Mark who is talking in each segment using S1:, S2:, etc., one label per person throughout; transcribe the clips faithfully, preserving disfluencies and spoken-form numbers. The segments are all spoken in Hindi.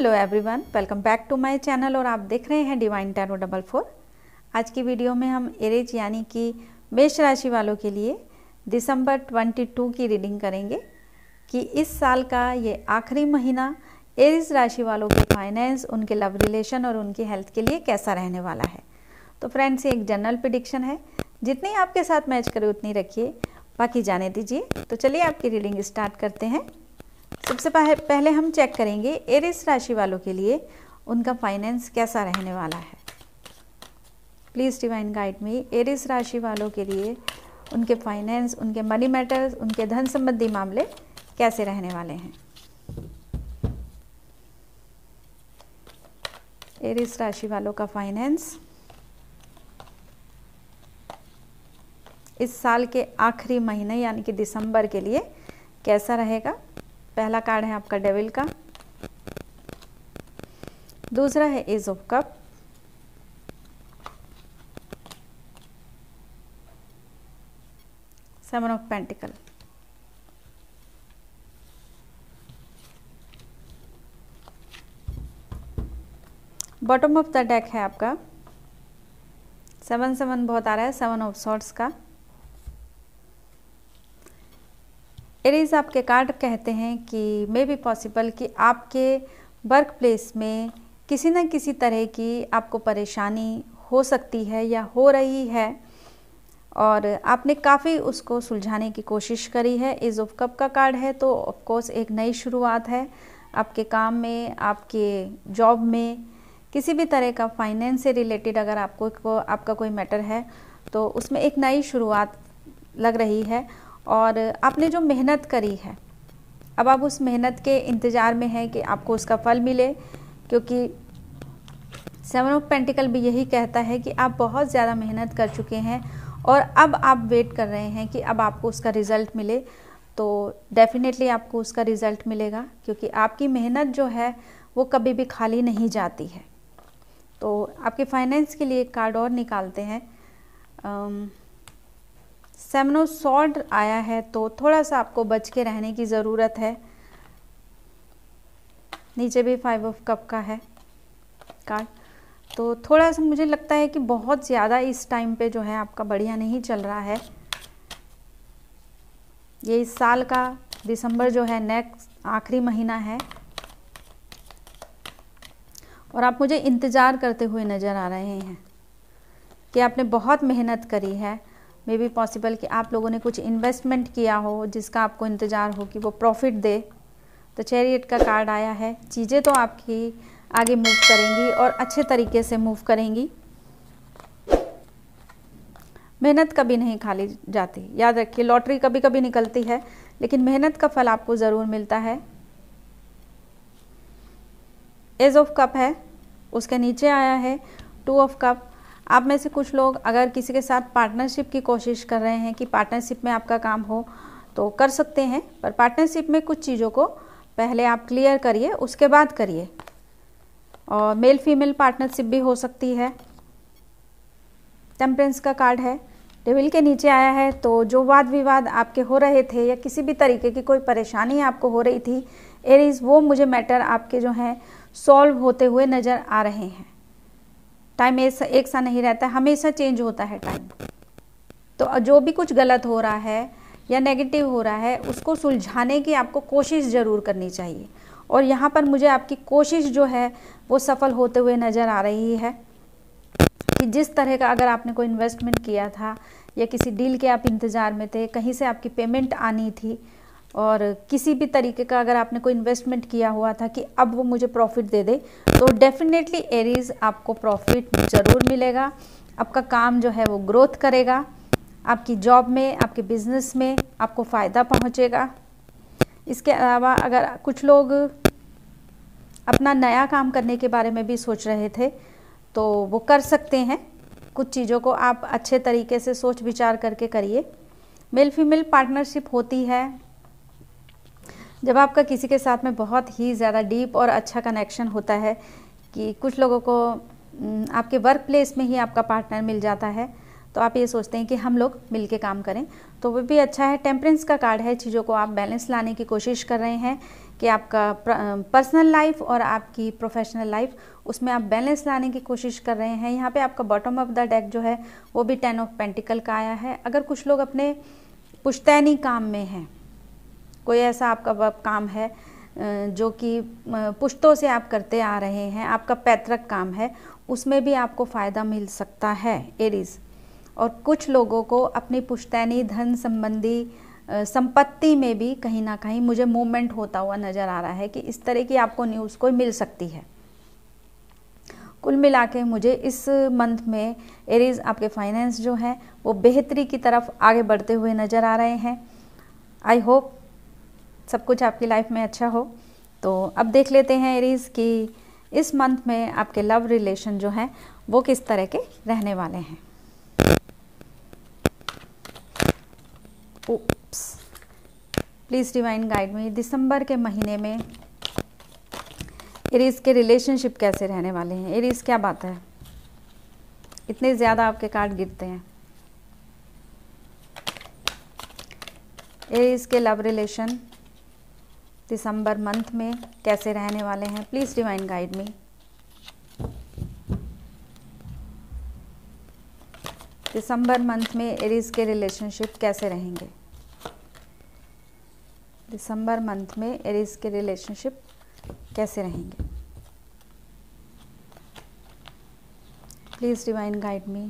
S1: Hello everyone, welcome back to my channel और आप देख रहे हैं डिवाइन टैरो डबल फोर। आज की वीडियो में हम एरीज यानी कि मेष राशि वालों के लिए दिसंबर बाईस की रीडिंग करेंगे कि इस साल का ये आखिरी महीना एरीज राशि वालों के फाइनेंस, उनके लव रिलेशन और उनकी हेल्थ के लिए कैसा रहने वाला है। तो फ्रेंड्स, ये एक जनरल प्रेडिक्शन है, जितनी आपके साथ मैच करे उतनी रखिए, बाकी जाने दीजिए। तो चलिए आपकी रीडिंग स्टार्ट करते हैं। सबसे पहले हम चेक करेंगे एरीज राशि वालों के लिए उनका फाइनेंस कैसा रहने वाला है। Please divine guide me, Aries राशि वालों के लिए उनके फाइनेंस, उनके मनी मैटर्स, उनके धन संबंधी मामले कैसे रहने वाले हैं। एरीज राशि वालों का फाइनेंस इस साल के आखिरी महीने यानी कि दिसंबर के लिए कैसा रहेगा। पहला कार्ड है आपका डेविल का, दूसरा है ace of cup, seven of pentacle, bottom of the deck है आपका सेवन सेवन बहुत आ रहा है, सेवन ऑफ सॉर्ड्स का। एरीज आपके कार्ड कहते हैं कि मे बी पॉसिबल कि आपके वर्क प्लेस में किसी न किसी तरह की आपको परेशानी हो सकती है या हो रही है और आपने काफ़ी उसको सुलझाने की कोशिश करी है। एज ऑफ कप का कार्ड है तो ऑफ कोर्स एक नई शुरुआत है आपके काम में, आपके जॉब में, किसी भी तरह का फाइनेंस से रिलेटेड अगर आपको को, आपका कोई मैटर है तो उसमें एक नई शुरुआत लग रही है और आपने जो मेहनत करी है अब आप उस मेहनत के इंतज़ार में हैं कि आपको उसका फल मिले, क्योंकि सेवन ऑफ पेंटिकल भी यही कहता है कि आप बहुत ज़्यादा मेहनत कर चुके हैं और अब आप वेट कर रहे हैं कि अब आपको उसका रिज़ल्ट मिले। तो डेफिनेटली आपको उसका रिज़ल्ट मिलेगा, क्योंकि आपकी मेहनत जो है वो कभी भी खाली नहीं जाती है। तो आपके फाइनेंस के लिए एक कार्ड और निकालते हैं। सेवन ऑफ सॉर्ड आया है तो थोड़ा सा आपको बच के रहने की ज़रूरत है। नीचे भी फाइव ऑफ कप का है कार्ड, तो थोड़ा सा मुझे लगता है कि बहुत ज़्यादा इस टाइम पे जो है आपका बढ़िया नहीं चल रहा है। ये इस साल का दिसंबर जो है नेक्स्ट आखिरी महीना है और आप मुझे इंतज़ार करते हुए नज़र आ रहे हैं कि आपने बहुत मेहनत करी है। मे बी पॉसिबल कि आप लोगों ने कुछ इन्वेस्टमेंट किया हो जिसका आपको इंतज़ार हो कि वो प्रॉफिट दे। तो चैरियट का कार्ड आया है, चीज़ें तो आपकी आगे मूव करेंगी और अच्छे तरीके से मूव करेंगी। मेहनत कभी नहीं खाली जाती, याद रखिए। लॉटरी कभी कभी निकलती है लेकिन मेहनत का फल आपको ज़रूर मिलता है। एज ऑफ कप है, उसके नीचे आया है टू ऑफ कप। आप में से कुछ लोग अगर किसी के साथ पार्टनरशिप की कोशिश कर रहे हैं कि पार्टनरशिप में आपका काम हो तो कर सकते हैं, पर पार्टनरशिप में कुछ चीज़ों को पहले आप क्लियर करिए, उसके बाद करिए। और मेल फीमेल पार्टनरशिप भी हो सकती है। टेम्परेंस का कार्ड है, डेविल के नीचे आया है, तो जो वाद विवाद आपके हो रहे थे या किसी भी तरीके की कोई परेशानी आपको हो रही थी एरीज, वो मुझे मैटर आपके जो हैं सॉल्व होते हुए नज़र आ रहे हैं। टाइम एक सा नहीं रहता, हमेशा चेंज होता है टाइम। तो जो भी कुछ गलत हो रहा है या नेगेटिव हो रहा है उसको सुलझाने की आपको कोशिश ज़रूर करनी चाहिए और यहाँ पर मुझे आपकी कोशिश जो है वो सफल होते हुए नज़र आ रही है कि जिस तरह का अगर आपने कोई इन्वेस्टमेंट किया था या किसी डील के आप इंतज़ार में थे, कहीं से आपकी पेमेंट आनी थी और किसी भी तरीके का अगर आपने कोई इन्वेस्टमेंट किया हुआ था कि अब वो मुझे प्रॉफिट दे दे, तो डेफिनेटली एरीज आपको प्रॉफिट ज़रूर मिलेगा। आपका काम जो है वो ग्रोथ करेगा, आपकी जॉब में, आपके बिजनेस में आपको फ़ायदा पहुंचेगा। इसके अलावा अगर कुछ लोग अपना नया काम करने के बारे में भी सोच रहे थे तो वो कर सकते हैं। कुछ चीज़ों को आप अच्छे तरीके से सोच विचार करके करिए। मेल फीमेल पार्टनरशिप होती है जब आपका किसी के साथ में बहुत ही ज़्यादा डीप और अच्छा कनेक्शन होता है, कि कुछ लोगों को आपके वर्क प्लेस में ही आपका पार्टनर मिल जाता है, तो आप ये सोचते हैं कि हम लोग मिलके काम करें, तो वो भी अच्छा है। टेम्परेंस का कार्ड है, चीज़ों को आप बैलेंस लाने की कोशिश कर रहे हैं कि आपका पर्सनल लाइफ और आपकी प्रोफेशनल लाइफ, उसमें आप बैलेंस लाने की कोशिश कर रहे हैं। यहाँ पे आपका बॉटम ऑफ द डेक जो है वो भी टेन ऑफ पेंटिकल का आया है। अगर कुछ लोग अपने पुश्तैनी काम में हैं, कोई ऐसा आपका काम है जो कि पुश्तों से आप करते आ रहे हैं, आपका पैतृक काम है, उसमें भी आपको फ़ायदा मिल सकता है एरीज। और कुछ लोगों को अपनी पुश्तैनी धन संबंधी संपत्ति में भी कहीं ना कहीं मुझे मूवमेंट होता हुआ नज़र आ रहा है कि इस तरह की आपको न्यूज़ कोई मिल सकती है। कुल मिला के मुझे इस मंथ में एरीज आपके फाइनेंस जो हैं वो बेहतरी की तरफ आगे बढ़ते हुए नज़र आ रहे हैं। आई होप सब कुछ आपकी लाइफ में अच्छा हो। तो अब देख लेते हैं एरीज कि इस मंथ में आपके लव रिलेशन जो हैं वो किस तरह के रहने वाले हैं। Oops, please divine guide me, दिसंबर के महीने में एरीज के रिलेशनशिप कैसे रहने वाले हैं। एरीज क्या बात है, इतने ज़्यादा आपके कार्ड गिरते हैं। एरीज के लव रिलेशन दिसंबर मंथ में कैसे रहने वाले हैं, प्लीज़ डिवाइन गाइड मी। दिसंबर मंथ में एरीज के रिलेशनशिप कैसे रहेंगे। दिसंबर मंथ में एरीज के रिलेशनशिप कैसे रहेंगे, please divine guide me.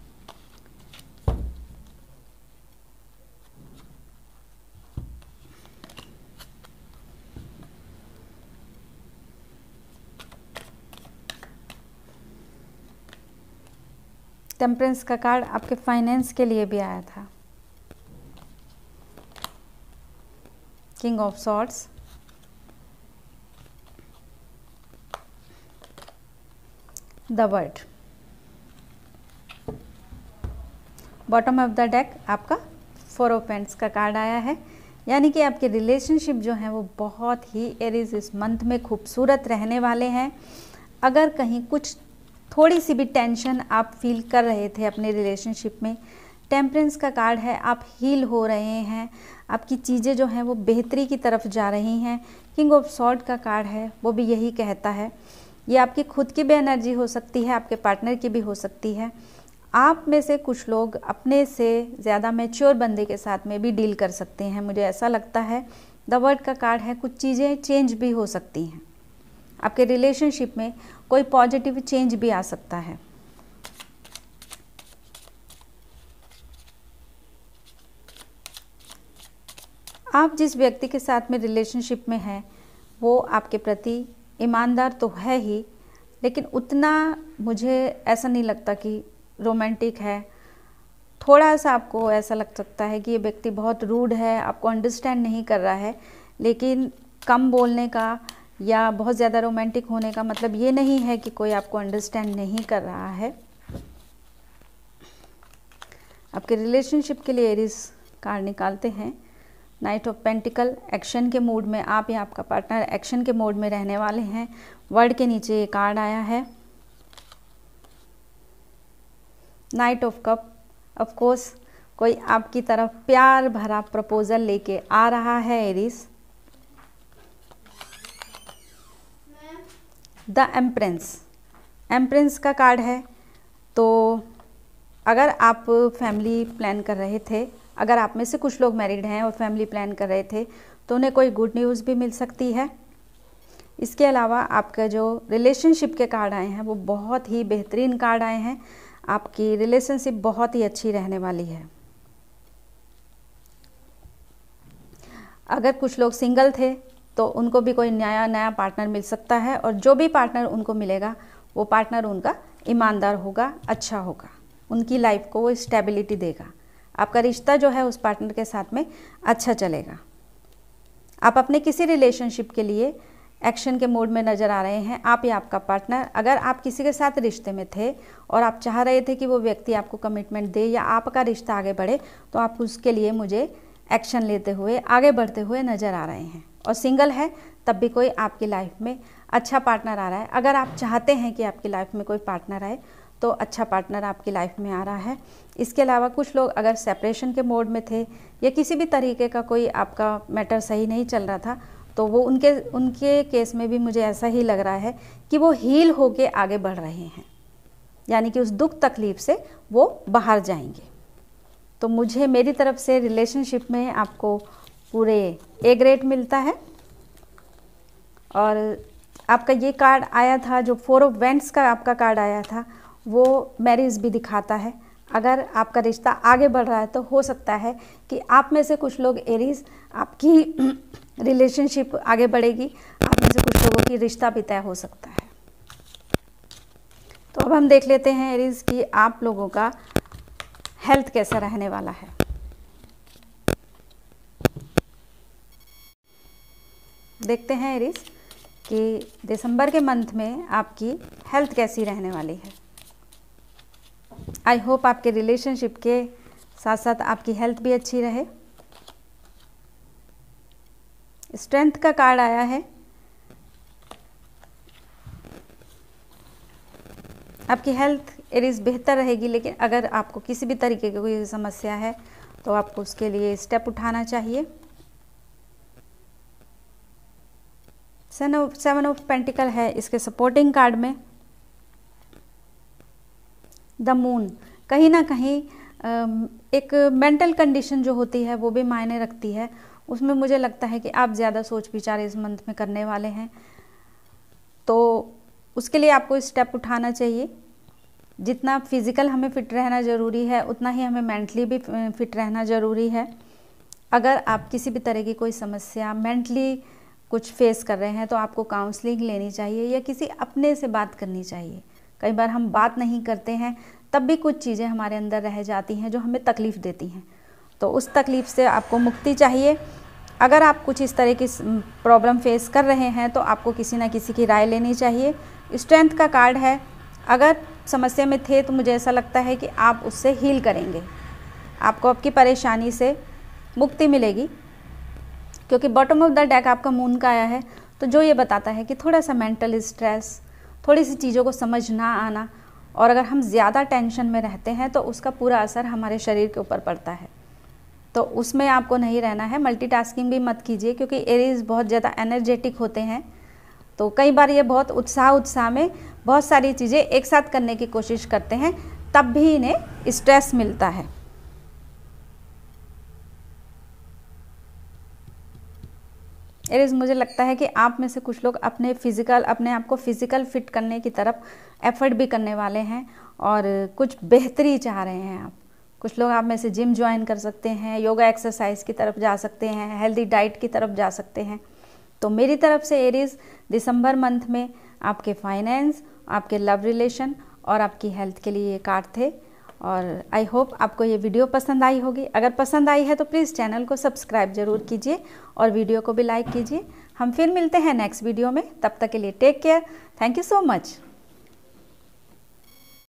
S1: Temperance का कार्ड आपके फाइनेंस के लिए भी आया था। King of swords, the world, bottom of the deck आपका फोर ऑफ पेंट्स का कार्ड आया है। यानी कि आपके रिलेशनशिप जो हैं वो बहुत ही एरीज इस मंथ में खूबसूरत रहने वाले हैं। अगर कहीं कुछ थोड़ी सी भी टेंशन आप फील कर रहे थे अपने रिलेशनशिप में, टेम्परेंस का कार्ड है, आप हील हो रहे हैं, आपकी चीज़ें जो हैं वो बेहतरी की तरफ जा रही हैं। किंग ऑफ सॉर्ड का कार्ड है, वो भी यही कहता है। ये आपकी खुद की भी एनर्जी हो सकती है, आपके पार्टनर की भी हो सकती है। आप में से कुछ लोग अपने से ज़्यादा मैच्योर बंदे के साथ में भी डील कर सकते हैं, मुझे ऐसा लगता है। द वर्ड का कार्ड है, कुछ चीज़ें चेंज भी हो सकती हैं, आपके रिलेशनशिप में कोई पॉजिटिव चेंज भी आ सकता है। आप जिस व्यक्ति के साथ में रिलेशनशिप में हैं वो आपके प्रति ईमानदार तो है ही, लेकिन उतना मुझे ऐसा नहीं लगता कि रोमांटिक है। थोड़ा सा आपको ऐसा लग सकता है कि ये व्यक्ति बहुत रूड है, आपको अंडरस्टैंड नहीं कर रहा है। लेकिन कम बोलने का या बहुत ज़्यादा रोमांटिक होने का मतलब ये नहीं है कि कोई आपको अंडरस्टैंड नहीं कर रहा है। आपके रिलेशनशिप के लिए एरीज कार्ड निकालते हैं। नाइट ऑफ पेंटिकल, एक्शन के मूड में आप या आपका पार्टनर एक्शन के मोड में रहने वाले हैं। वर्ड के नीचे ये कार्ड आया है, knight of cup. Of course कोई आपकी तरफ प्यार भरा प्रपोजल लेके आ रहा है एरीज। द एम्प्रेंस, एम्प्रेंस का कार्ड है। तो अगर आप फैमिली प्लान कर रहे थे, अगर आप में से कुछ लोग मैरिड हैं और फैमिली प्लान कर रहे थे, तो उन्हें कोई गुड न्यूज़ भी मिल सकती है। इसके अलावा आपका जो रिलेशनशिप के कार्ड आए हैं वो बहुत ही बेहतरीन कार्ड आए हैं। आपकी रिलेशनशिप बहुत ही अच्छी रहने वाली है। अगर कुछ लोग सिंगल थे तो उनको भी कोई नया नया पार्टनर मिल सकता है, और जो भी पार्टनर उनको मिलेगा वो पार्टनर उनका ईमानदार होगा, अच्छा होगा, उनकी लाइफ को वो स्टेबिलिटी देगा। आपका रिश्ता जो है उस पार्टनर के साथ में अच्छा चलेगा। आप अपने किसी रिलेशनशिप के लिए एक्शन के मोड में नज़र आ रहे हैं, आप या आपका पार्टनर। अगर आप किसी के साथ रिश्ते में थे और आप चाह रहे थे कि वो व्यक्ति आपको कमिटमेंट दे या आपका रिश्ता आगे बढ़े, तो आप उसके लिए मुझे एक्शन लेते हुए आगे बढ़ते हुए नज़र आ रहे हैं। और सिंगल है तब भी कोई आपकी लाइफ में अच्छा पार्टनर आ रहा है। अगर आप चाहते हैं कि आपकी लाइफ में कोई पार्टनर आए तो अच्छा पार्टनर आपकी लाइफ में आ रहा है। इसके अलावा कुछ लोग अगर सेपरेशन के मोड में थे या किसी भी तरीके का कोई आपका मैटर सही नहीं चल रहा था, तो वो उनके उनके केस में भी मुझे ऐसा ही लग रहा है कि वो हील होके आगे बढ़ रहे हैं, यानी कि उस दुख तकलीफ से वो बाहर जाएंगे। तो मुझे मेरी तरफ से रिलेशनशिप में आपको पूरे ए ग्रेड मिलता है। और आपका ये कार्ड आया था, जो फोर ऑफ वेंट्स का आपका कार्ड आया था, वो मैरिज भी दिखाता है। अगर आपका रिश्ता आगे बढ़ रहा है तो हो सकता है कि आप में से कुछ लोग एरीज, आपकी रिलेशनशिप आगे बढ़ेगी, आप में से कुछ लोगों की रिश्ता भी तय हो सकता है। तो अब हम देख लेते हैं एरीज कि आप लोगों का हेल्थ कैसा रहने वाला है। देखते हैं एरीज कि दिसंबर के मंथ में आपकी हेल्थ कैसी रहने वाली है। आई होप आपके रिलेशनशिप के साथ साथ आपकी हेल्थ भी अच्छी रहे। स्ट्रेंथ का कार्ड आया है। आपकी हेल्थ एरीज बेहतर रहेगी, लेकिन अगर आपको किसी भी तरीके की कोई समस्या है तो आपको उसके लिए स्टेप उठाना चाहिए। Sun of seven of pentacle है इसके सपोर्टिंग कार्ड में। द मून कहीं ना कहीं एक मेंटल कंडीशन जो होती है वो भी मायने रखती है। उसमें मुझे लगता है कि आप ज़्यादा सोच विचार इस मंथ में करने वाले हैं, तो उसके लिए आपको स्टेप उठाना चाहिए। जितना फिजिकल हमें फिट रहना ज़रूरी है, उतना ही हमें मेंटली भी फिट रहना ज़रूरी है। अगर आप किसी भी तरह की कोई समस्या मेंटली कुछ फेस कर रहे हैं तो आपको काउंसलिंग लेनी चाहिए या किसी अपने से बात करनी चाहिए। कई बार हम बात नहीं करते हैं, तब भी कुछ चीज़ें हमारे अंदर रह जाती हैं जो हमें तकलीफ़ देती हैं, तो उस तकलीफ़ से आपको मुक्ति चाहिए। अगर आप कुछ इस तरह की प्रॉब्लम फेस कर रहे हैं तो आपको किसी ना किसी की राय लेनी चाहिए। स्ट्रेंथ का कार्ड है। अगर समस्या में थे तो मुझे ऐसा लगता है कि आप उससे हील करेंगे, आपको आपकी परेशानी से मुक्ति मिलेगी, क्योंकि बॉटम ऑफ द डेक आपका मून का आया है। तो जो ये बताता है कि थोड़ा सा मेंटल स्ट्रेस, थोड़ी सी चीज़ों को समझ ना आना, और अगर हम ज़्यादा टेंशन में रहते हैं तो उसका पूरा असर हमारे शरीर के ऊपर पड़ता है, तो उसमें आपको नहीं रहना है। मल्टीटास्किंग भी मत कीजिए, क्योंकि एरीज बहुत ज़्यादा एनर्जेटिक होते हैं, तो कई बार ये बहुत उत्साह उत्साह में बहुत सारी चीज़ें एक साथ करने की कोशिश करते हैं, तब भी इन्हें स्ट्रेस मिलता है। एरीज मुझे लगता है कि आप में से कुछ लोग अपने फिजिकल अपने आप को फिजिकल फिट करने की तरफ एफर्ट भी करने वाले हैं और कुछ बेहतरी चाह रहे हैं आप। कुछ लोग आप में से जिम ज्वाइन कर सकते हैं, योगा एक्सरसाइज की तरफ जा सकते हैं, हेल्दी डाइट की तरफ जा सकते हैं। तो मेरी तरफ से एरीज दिसंबर मंथ में आपके फाइनेंस, आपके लव रिलेशन और आपकी हेल्थ के लिए ये कार्ड थे। और आई होप आपको ये वीडियो पसंद आई होगी। अगर पसंद आई है तो प्लीज़ चैनल को सब्सक्राइब जरूर कीजिए और वीडियो को भी लाइक कीजिए। हम फिर मिलते हैं नेक्स्ट वीडियो में, तब तक के लिए take care. Thank you so much.